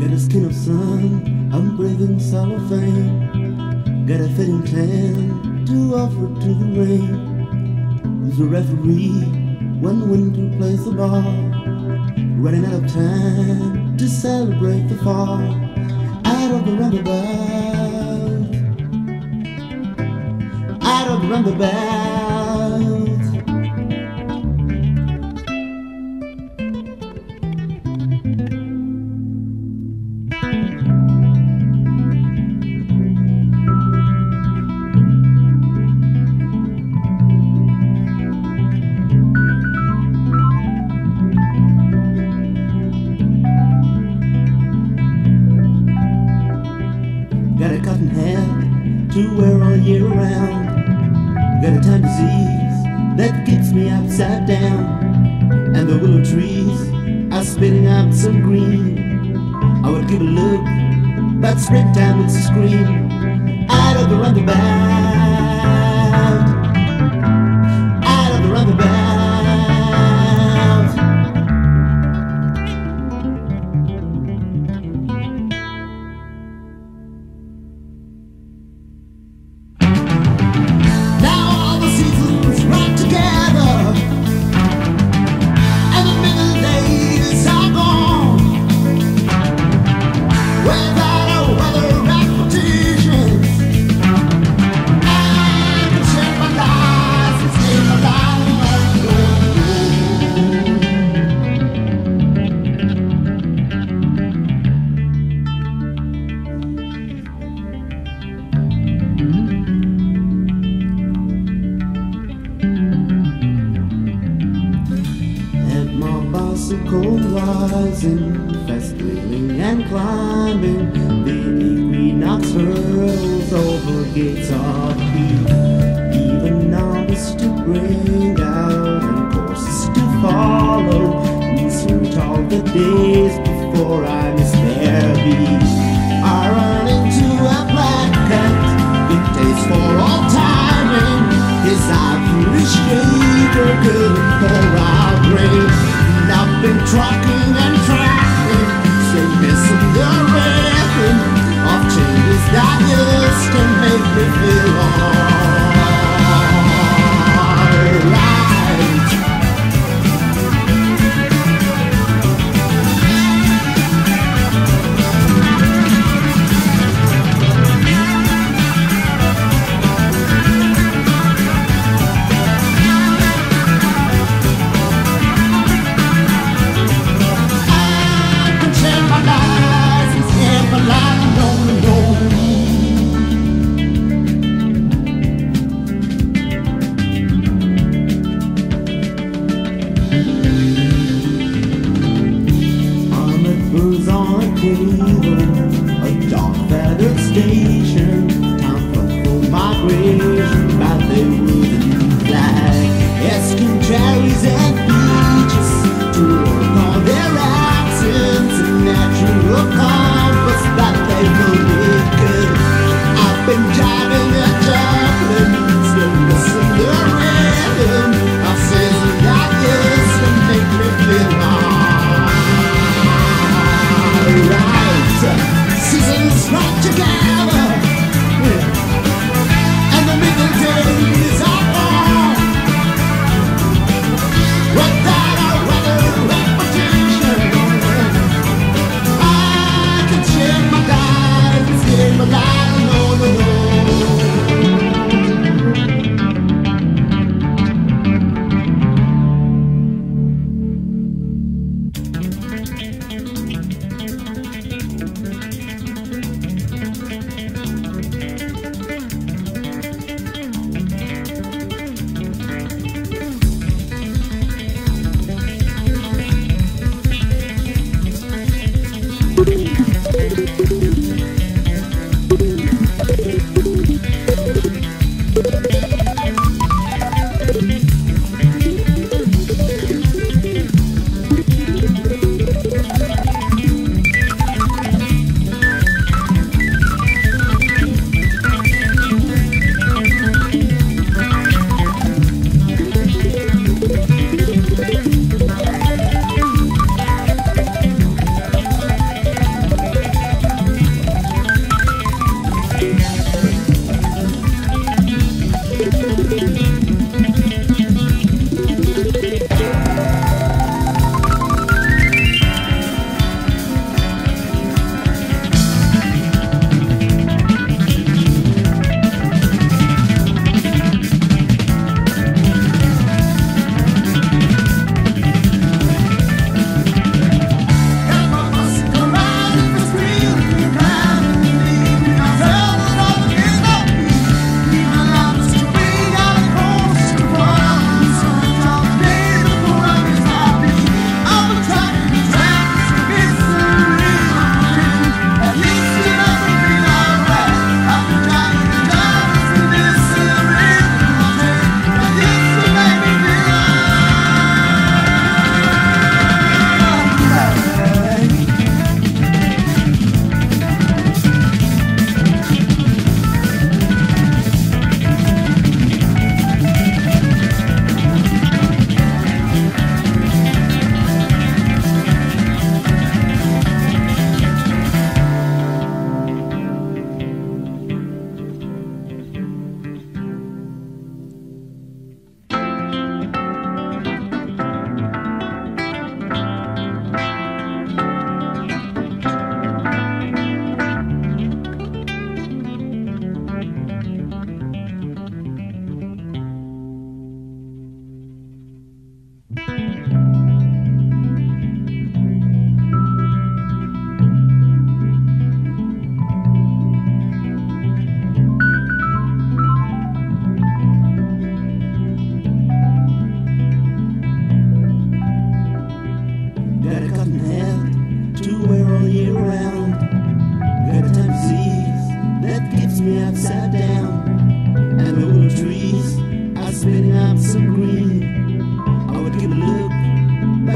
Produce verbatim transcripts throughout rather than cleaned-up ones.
Got a skin of sun, I'm breathing cellophane. Got a fitting tan to offer to the rain. Who's the referee when winter plays the ball? Running out of time to celebrate the fall. Out of the roundabout, out of the roundabout. Got a cotton hat to wear all year round. Got a time disease that keeps me upside down. And the willow trees are spitting out some green. I would give a look, but springtime it's a scream. Out of the roundabout, out of the roundabout. Bicycle rising, fast wheeling and climbing, the equinox hurls over gates of heat. Even armies to bring out and courses to follow, insert all the days before I miss their beat. I run into a black cat, good taste for all timing, his Irish shaver good for our brain. I've been trucking and tracking, still missing the rhythm of changes that used to make me feel alright. A dark feathered station, time for full migration by the wooden flag. Asking cherries and peaches to work on their accents and natural compass that they will be good. I've been driving a juggling, still missing the rhythm of season that used to make me feel alright.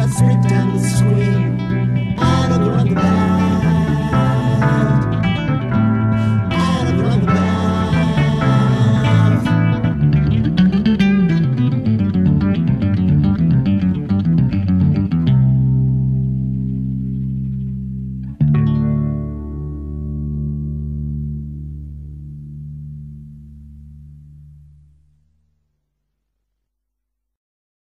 sprint and the scream. I don't run the back.